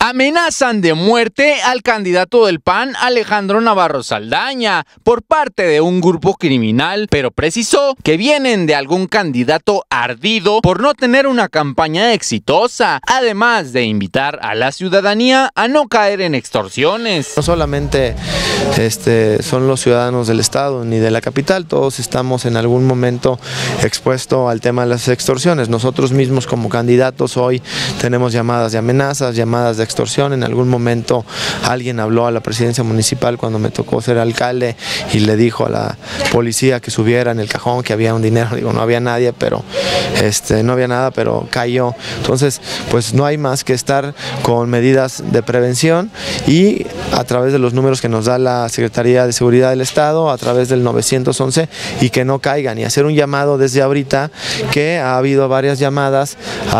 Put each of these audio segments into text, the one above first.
Amenazan de muerte al candidato del PAN, Alejandro Navarro Saldaña, por parte de un grupo criminal, pero precisó que vienen de algún candidato ardido por no tener una campaña exitosa, además de invitar a la ciudadanía a no caer en extorsiones. No solamente son los ciudadanos del estado ni de la capital, todos estamos en algún momento expuestos al tema de las extorsiones. Nosotros mismos como candidatos hoy tenemos llamadas de amenazas, llamadas de extorsión. En algún momento alguien habló a la presidencia municipal cuando me tocó ser alcalde y le dijo a la policía que subiera en el cajón que había un dinero. Digo, no había nadie, pero no había nada, pero cayó. Entonces, pues no hay más que estar con medidas de prevención y a través de los números que nos da la Secretaría de Seguridad del Estado, a través del 911, y que no caigan, y hacer un llamado desde ahorita, que ha habido varias llamadas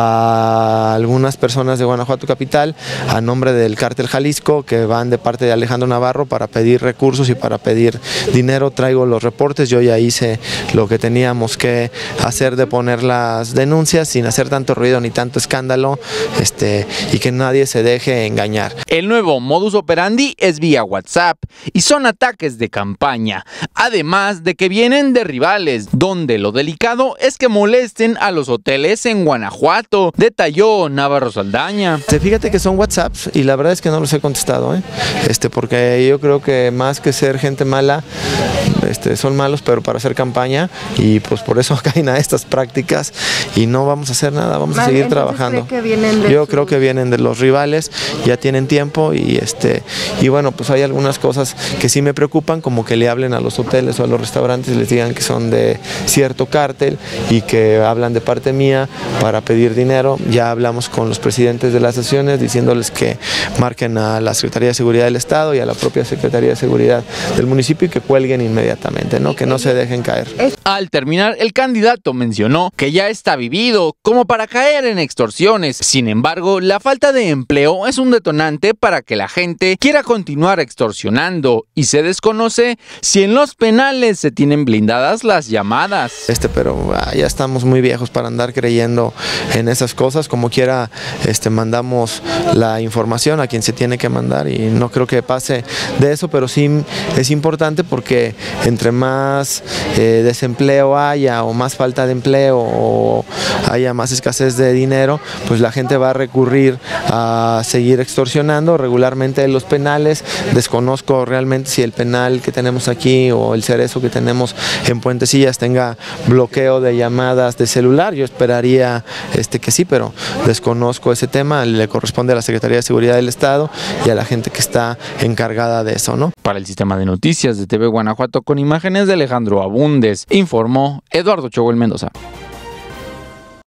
a algunas personas de Guanajuato capital a nombre del Cártel Jalisco, que van de parte de Alejandro Navarro para pedir recursos y para pedir dinero. Traigo los reportes, yo ya hice lo que teníamos que hacer de poner las denuncias sin hacer tanto ruido ni tanto escándalo, y que nadie se deje engañar. El nuevo modus operandi es vía WhatsApp y son ataques de campaña, además de que vienen de rivales, donde lo delicado es que molesten a los hoteles en Guanajuato, detalló Navarro Saldaña. Fíjate que son WhatsApps y la verdad es que no los he contestado, porque yo creo que más que ser gente mala, son malos pero para hacer campaña, y pues por eso caen a estas prácticas y no vamos a hacer nada, vamos a seguir trabajando. Yo creo que vienen de los rivales, ya tienen tiempo y bueno, pues hay algunas cosas que sí me preocupan, como que le hablen a los hoteles o a los restaurantes y les digan que son de cierto cártel y que hablan de parte mía para pedir dinero. Ya hablamos con los presidentes de las sesiones diciéndoles que marquen a la Secretaría de Seguridad del Estado y a la propia Secretaría de Seguridad del municipio y que cuelguen inmediatamente, que no se dejen caer. Al terminar, el candidato mencionó que ya está vivido como para caer en extorsiones. Sin embargo, la falta de empleo es un detonante para que la gente quiera continuar extorsionando, y se desconoce si en los penales se tienen blindadas las llamadas. Pero ya estamos muy viejos para andar creyendo en esas cosas. Como quiera, mandamos la información a quien se tiene que mandar y no creo que pase de eso, pero sí es importante porque entre más desempleo haya o más falta de empleo o haya más escasez de dinero, pues la gente va a recurrir a seguir extorsionando. Regularmente en los penales, desconozco realmente si el penal que tenemos aquí o el Cerezo que tenemos en Puentecillas tenga bloqueo de llamadas de celular. Yo esperaría que sí, pero desconozco ese tema, le corresponde a la Secretaría de Seguridad del Estado y a la gente que está encargada de eso, Para el sistema de noticias de TV Guanajuato, con imágenes de Alejandro Abundes, informó Eduardo Choguel Mendoza.